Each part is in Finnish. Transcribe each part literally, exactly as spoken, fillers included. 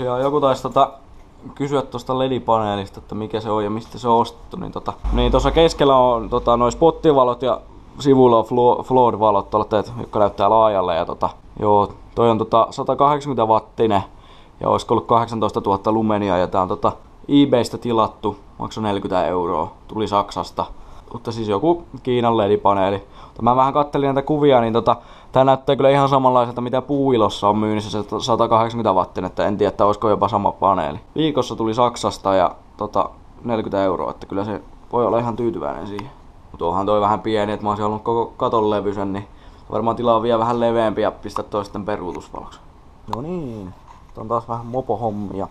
Tosiaan joku taisi tota kysyä tuosta L E D-paneelista, että mikä se on ja mistä se on ostettu. Niin tota, niin tuossa keskellä on tota, noi spottivalot ja sivuilla on floor-valot, teet, jotka näyttää laajalle. Ja tota, joo, toi on tota sata kahdeksankymmentä wattinen ja olisiko ollut kahdeksantoistatuhatta lumenia. Ja tää on tota eBaystä tilattu, maksoi neljäkymmentä euroa, tuli Saksasta. Mutta siis joku Kiinan L E D-paneeli. Mä vähän kattelin näitä kuvia, niin tota, tää näyttää kyllä ihan samanlaiselta mitä Puuilossa on myynnissä se sata kahdeksankymmentä wattinen, että en tiedä, että olisiko jopa sama paneeli. Viikossa tuli Saksasta ja tota, neljäkymmentä euroa, että kyllä se voi olla ihan tyytyväinen siihen. Mutta onhan toi vähän pieni, että mä oon halunnut koko katon levyisen, niin varmaan tilaa vielä vähän leveämpi ja pistää toi sitten peruutusvaloksi. No niin, tää on taas vähän mopohommia.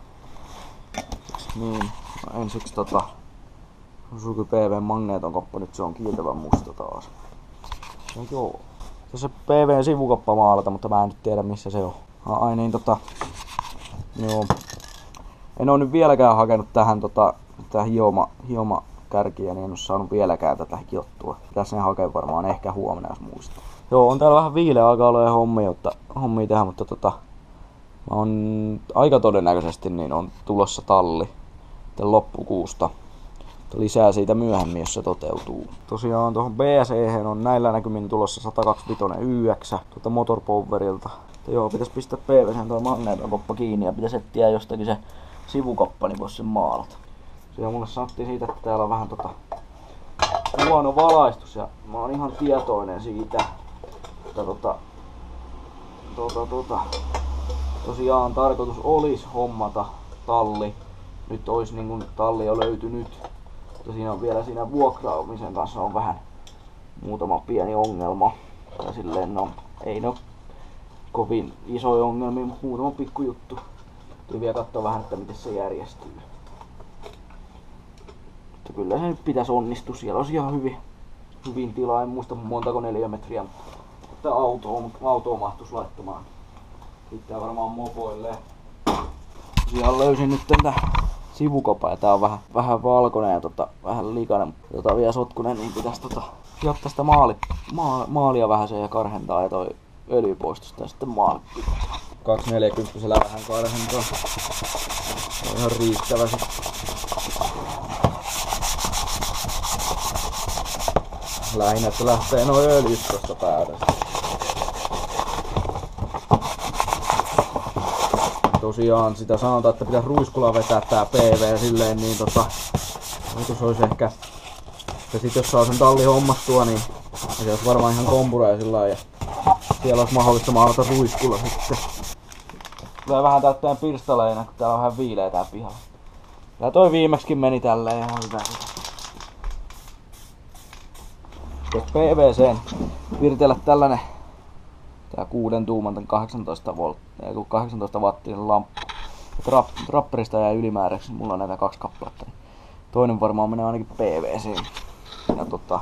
Niin, no ensiksi tota Suzuki P V:n magneeton koppa, nyt se on kiiltävän musta taas. No joo. Tässä P V:n sivukoppa maalata, mutta mä en nyt tiedä missä se on. Ai niin tota... Joo. En oo nyt vieläkään hakenut tähän tota... Tää hioma, hioma kärkiä, niin en oo saanut vieläkään tätä hiottua. Pitäis ne hakea varmaan ehkä huomenna, jos muistaa. Joo, on täällä vähän viileä, alkaa olla hommia, mutta, hommia tähän, mutta tota... Mä on aika todennäköisesti niin on tulossa talli. Tän loppukuusta. Lisää siitä myöhemmin, jos se toteutuu. Tosiaan tuohon B S E:hen on näillä näkymin tulossa sata kaksikymmentäviisi Y X tuolta Motorpowerilta. Joo, pitäis pistää P V:hen tuo magneeton koppa kiinni ja pitäis etsiä jostakin se sivukoppa, niin vois sen maalata. Tosiaan mulle sanottiin siitä, että täällä on vähän tota huono valaistus ja mä oon ihan tietoinen siitä. Että tota, tota, tota, tosiaan tarkoitus olisi hommata talli. Nyt olisi niin kun talli jo löytynyt. Mutta siinä on vielä siinä vuokraamisen kanssa on vähän muutama pieni ongelma. Ja silleen no, ei no kovin isoja ongelmia, mutta muutama pikku juttu. Tuli vielä katsoa vähän, että miten se järjestyy. Mutta kyllä se nyt pitäisi onnistua. Siellä olisi ihan hyvin, hyvin tilaa. En muista montako neliömetriä. Mutta autoon, autoon mahtuisi laittamaan. Pitää varmaan mopoille. Siellä löysin nyt tätä sivukopa ja tää on vähän, vähän valkoinen ja tota, vähän likainen, tota vielä sotkunen, niin pitäis tota hiottaa sitä maali, maa, maalia vähän sen ja karhentaa ja toi öljypoistusta ja sitten maali pitää. kaksisataa vähän karhentaa. On ihan riittävä sit. Lähinnä, että lähtee noin öljyt tosta päältä. Tosiaan sitä sanotaan, että pitäisi ruiskulla vetää tää P V silleen, niin tota... Oitus olisi ehkä... Ja sit jos saa sen talli hommattua, niin... Se olisi varmaan ihan kompureja sillä ja... Siellä olisi mahdollista maalata ruiskulla sitten. Tulee vähän täyttäen pirstaleina, kun täällä on vähän viileä tää pihalla. Ja toi viimeksikin meni tälleen ihan hyvä. Jos P V C:n viritellä tällainen... Tää kuuden tuuman tän kahdeksantoista volt, kahdeksantoista wattinen lamppu. Trap, trapperista jäi ylimääräksi, mulla on näitä kaksi kappaletta. Toinen varmaan menee ainakin P V C:n. Ja tota...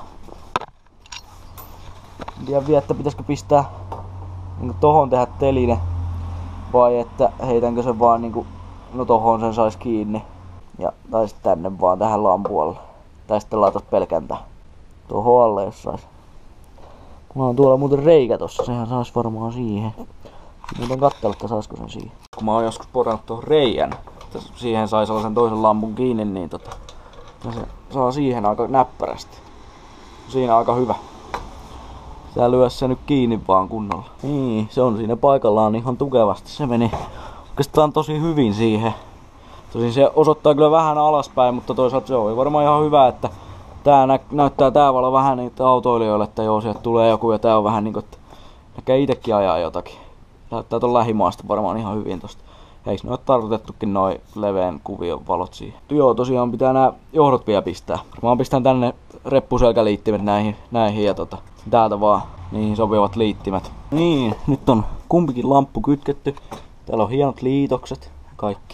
En tiedä vielä, että pitäisikö pistää niin tohon tehdä teline. Vai että heitänkö sen vaan niinku... No tohon sen sais kiinni. Ja, tai sitten tänne vaan tähän lampualle. Tai sitten laitat pelkän tähän. Tohon alle jos sais. Mulla on tuolla muuten reikä tossa, sehän sais varmaan siihen. Muuten katsella, että saisiko sen siihen. Kun mä oon joskus porannut tuohon reijän, että siihen sai sellaisen toisen lampun kiinni, niin tota... Se saa siihen aika näppärästi. Siinä aika hyvä. Sä lyö se nyt kiinni vaan kunnolla. Niin, se on siinä paikallaan ihan tukevasti. Se meni oikeastaan tosi hyvin siihen. Tosin se osoittaa kyllä vähän alaspäin, mutta toisaalta se on varmaan ihan hyvä, että tää nä näyttää tää valo vähän niitä autoilijoille, että joo, sieltä tulee joku ja tää on vähän niinku, että näkee itekin ajaa jotakin. Näyttää ton lähimaasta varmaan ihan hyvin tosta. Eiks ne oo tarkoitettukin noin leveän kuvion valot siihen. Joo, tosiaan pitää nää johdot vielä pistää. Mä pistän tänne reppuselkäliittimet näihin, näihin ja tota, täältä vaan niihin sopivat liittimet. Niin, nyt on kumpikin lamppu kytketty. Täällä on hienot liitokset ja kaikki.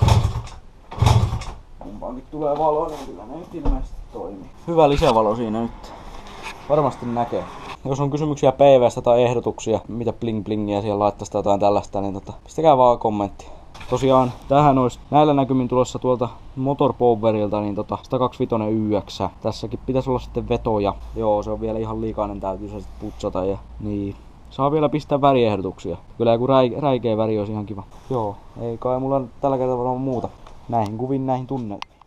Kumpaankin tulee valo, niin kyllä ne nyt ilmeisesti toimii. Hyvä lisävalo siinä nyt. Varmasti näkee. Jos on kysymyksiä P V:stä tai ehdotuksia, mitä bling blingiä siellä laittaisi tai jotain tällaista, niin tota, pistäkää vaan kommentti. Tosiaan tähän olisi näillä näkymin tulossa tuolta Motorpowerilta niin tota sata kaksikymmentäviisi Y X. Tässäkin pitäisi olla sitten vetoja. Joo, se on vielä ihan likainen, täytyy se sitten putsata ja niin. Saa vielä pistää väriehdotuksia. Kyllä joku räi, räikeä väri olisi ihan kiva. Joo, ei kai mulla tällä kertaa varmaan muuta. Näihin kuviin, näihin tunne